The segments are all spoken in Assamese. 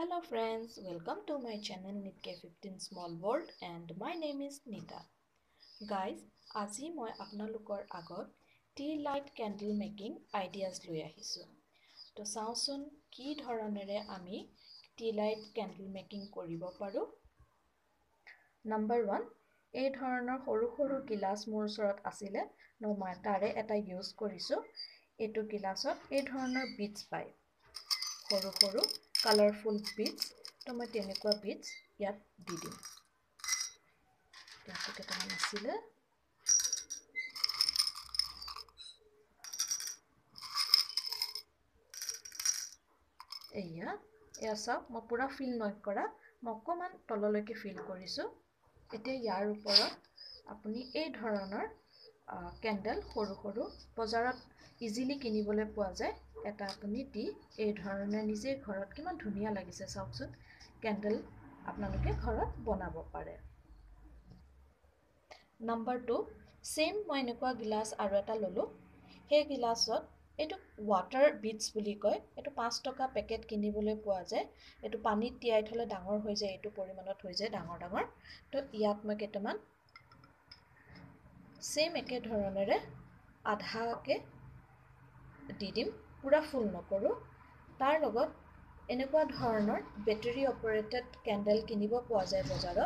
Hello friends, welcome to my channel NitK15 Small World and my name is Nita. Guys, আজি মই আপোনালোকৰ আগত tea light candle making ideas লৈ আহিছো. তো চাওঁচোন কি ধৰণেৰে আমি tea light candle making কৰিব পাৰো. Number 1, এই ধৰণৰ সৰু সৰু গিলাস মোৰ ওচৰত আছিলে, মই তাৰে এটা ইউজ কৰিছো. এইটো গিলাসত এই ধৰণৰ beads পায়. সৰু সৰু colorful beads, তো মই তেনেকুৱা beads ইয়াত দি দিম. ইয়াত কেইটামান আছিলে. এয়া চাওক, মই পুৰা ফিল নয় কৰা, মই অকমান তললৈকে ফিল কৰিছো. এতিয়া ইয়াৰ ওপৰত আপুনি এই ধৰণৰ কেন্ডেল সৰু সৰু বজাৰত ইজিলি কিনিবলৈ পোৱা যায়. এটা আপুনি দি এই ধৰণে নিজে ঘৰত কিমান ধুনীয়া লাগিছে চাওকচোন. কেন্ডেল আপোনালোকে ঘৰত বনাব পাৰে. Number 2, সেম মই এনেকুৱা গিলাস আৰু এটা ললো. সেই গিলাসত এইটো ওয়াটাৰ বিটস বুলি কয়. এইটো 5 টকা পেকেট কিনিবলৈ পোৱা যায়. এইটো পানীত তিয়াই থলে ডাঙৰ হৈ যায়, এইটো পৰিমাণত হৈ যায় ডাঙৰ ডাঙৰ. তো ইয়াত মই কেইটামান সেম একে ধৰণেৰে আধাকে দি দিম, পুৰা ফুল নকৰো. তাৰ লগত এনেকুৱা ধৰণৰ বেটাৰী অপাৰেটেড কেন্ডেল কিনিব পোৱা যায় বজাৰত.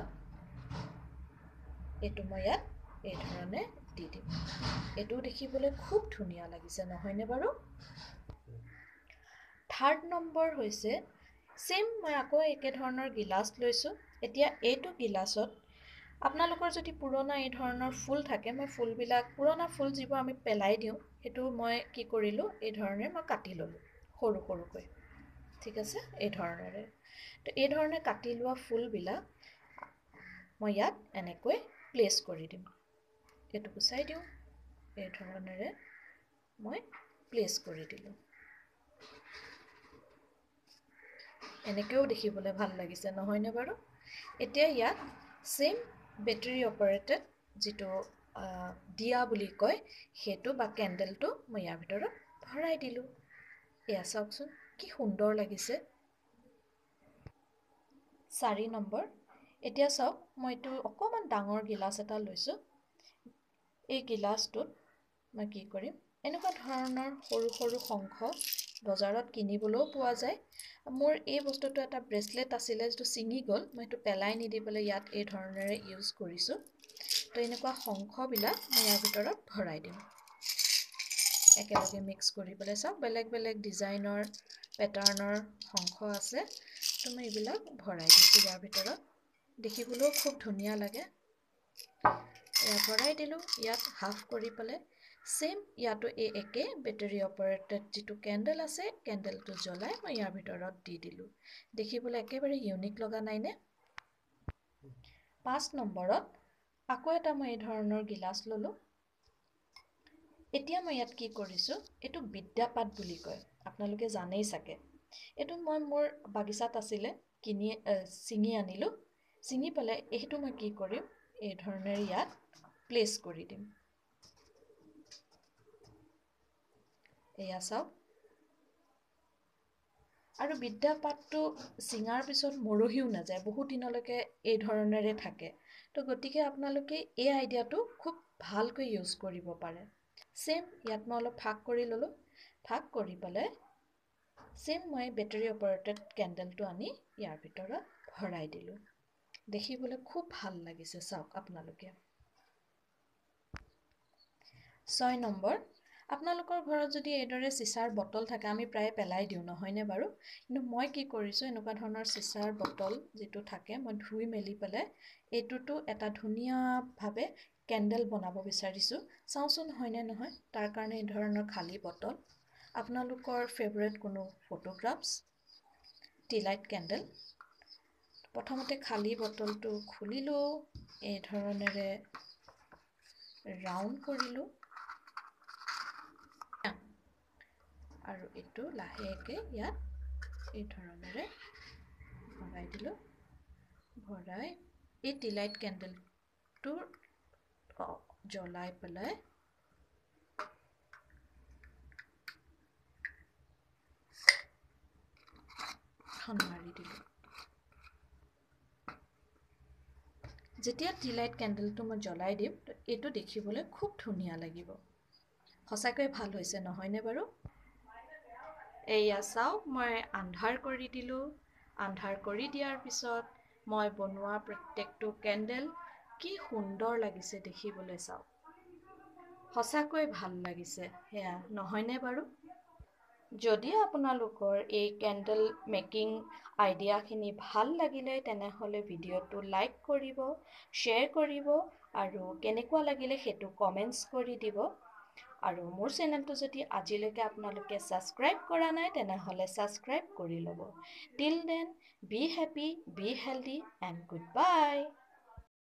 এইটো মই ইয়াত এই ধৰণে দি দিম. এইটো দেখিবলৈ খুব ধুনীয়া লাগিছে নহয়নে বাৰু? থাৰ্ড নম্বৰ হৈছে সেম মই আকৌ একে ধৰণৰ গিলাস লৈছো. এতিয়া এইটো গিলাসত আপোনালোকৰ যদি পুৰণা এই ধৰণৰ ফুল থাকে, মই ফুলবিলাক পুৰণা ফুল যিবোৰ আমি পেলাই দিওঁ, সেইটো মই কি কৰিলো, এই ধৰণে মই কাটি ললো সৰু সৰুকৈ. ঠিক আছে, এই ধৰণেৰে. তো এই ধৰণে কাটি লোৱা ফুলবিলাক মই ইয়াত এনেকৈ প্লেস কৰি দিম. এইটো গুচাই দিওঁ, এই ধৰণেৰে মই প্লেস কৰি দিলো. এনেকেও দেখিবলৈ ভাল লাগিছে নহয়নে বাৰু? এতিয়া ইয়াত সেম বেটাৰী অপাৰেটেড যিটো দিয়া বুলি কয়, সেইটো বা কেন্ডেলটো মই ইয়াৰ ভিতৰত ভৰাই দিলো. এয়া চাওকচোন কি সুন্দৰ লাগিছে. 4 নম্বৰ, এতিয়া চাওক মই এইটো অকমান ডাঙৰ গিলাস এটা লৈছো. এই গিলাসটোত মই কি কৰিম, এনেকুৱা ধৰণৰ সৰু সৰু শংখ বজাৰত কিনিবলৈও পোৱা যায়. মোৰ এই বস্তুটো এটা ব্ৰেসলেট আছিলে, যেটো ছিঙি গ'ল, মই এইটো পেলাই নিদি পেলাই ইয়াত এই ধৰণেৰে ইউজ কৰিছো. তো এনেকুৱা শংখবিলাক মই ইয়াৰ ভিতৰত ভৰাই দিম. একেলগে মিক্স কৰি পেলাই চাওক, বেলেগ বেলেগ ডিজাইনৰ পেটাৰ্নৰ শংখ আছে. তো মই এইবিলাক ভৰাই দিছো ইয়াৰ ভিতৰত. দেখিবলৈও খুব ধুনীয়া লাগে. এয়া ভৰাই দিলো ইয়াত হাফ কৰি পেলাই. সেম ইয়াতো এই একে বেটাৰী অপাৰেটেড যিটো কেন্ডেল আছে, কেন্ডেলটো জ্বলাই মই ইয়াৰ ভিতৰত দি দিলো. দেখিবলৈ একেবাৰে ইউনিক লগা নাইনে? 5 নম্বৰত আকৌ এটা মই এই ধৰণৰ গিলাস ললো. এতিয়া মই ইয়াত কি কৰিছো, এইটো বিদ্যাপাত বুলি কয়, আপোনালোকে জানেই চাগে. এইটো মই মোৰ বাগিচাত আছিলে, ছিঙি আনিলো. ছিঙি পেলাই এইটো মই কি কৰিম, এই ধৰণেৰে ইয়াত প্লেস কৰি দিম. এয়া চাওক, আৰু বিদ্যাপাতটো ছিঙাৰ পিছত মৰহিও নাযায়, বহুত দিনলৈকে এই ধৰণেৰে থাকে. তো গতিকে আপোনালোকে এই আইডিয়াটো খুব ভালকৈ ইউজ কৰিব পাৰে. সেম ইয়াত মই অলপ ফাক কৰি ললো. ফাক কৰি পেলাই সেম মই বেটাৰী অপাৰেটেড কেন্ডেলটো আনি ইয়াৰ ভিতৰত ভৰাই দিলো. দেখিবলৈ খুব ভাল লাগিছে চাওক আপোনালোকে. 6 নম্বৰ, আপোনালোকৰ ঘৰত যদি এইদৰে চিচাৰ বটল থাকে, আমি প্ৰায় পেলাই দিওঁ নহয়নে বাৰু? কিন্তু মই কি কৰিছো, এনেকুৱা ধৰণৰ চিচাৰ বটল যিটো থাকে, মই ধুই মেলি পেলাই এইটোতো এটা ধুনীয়া ভাৱে কেন্ডেল বনাব বিচাৰিছো. চাওচোন হয়নে নহয়? তাৰ কাৰণে এই ধৰণৰ খালী বটল, আপোনালোকৰ ফেভাৰিট কোনো ফটোগ্ৰাফছ, টি লাইট কেন্ডেল, প্ৰথমতে খালী বটলটো খুলিলো, এই ধৰণেৰে ৰাউন্ড কৰিলো আৰু এইটো লাহেকে ইয়াত এই ধৰণেৰে ভৰাই দিলো. ভৰাই এই টি লাইট কেন্ডেলটো জ্বলাই পেলাই ঢাকন মাৰি দিলোঁ। যেতিয়া টি লাইট কেণ্ডেলটো মই জ্বলাই দিম, এইটো দেখিবলৈ খুব ধুনীয়া লাগিব। সঁচাকৈ ভাল হৈছে নহয়নে বাৰু? এয়া চাওক, মই আন্ধাৰ কৰি দিলোঁ। আন্ধাৰ কৰি দিয়াৰ পিছত মই বনোৱা প্ৰত্যেকটো কেণ্ডেল কি সুন্দৰ লাগিছে দেখিবলৈ চাওক। সঁচাকৈ ভাল লাগিছে, সেয়া নহয়নে বাৰু? যদি আপোনালোকৰ এই কেণ্ডেল মেকিং আইডিয়াখিনি ভাল লাগিলে তেনেহ'লে ভিডিঅ'টো লাইক কৰিব, শ্বেয়াৰ কৰিব আৰু কেনেকুৱা লাগিলে সেইটো কমেণ্টছ কৰি দিব। আৰু মোৰ চেনেলটো যদি আজিলৈকে আপোনালোকে ছাবস্ক্ৰাইব কৰা নাই তেনেহ'লে ছাবস্ক্ৰাইব কৰি ল'ব। Till then, be happy, be healthy and good by.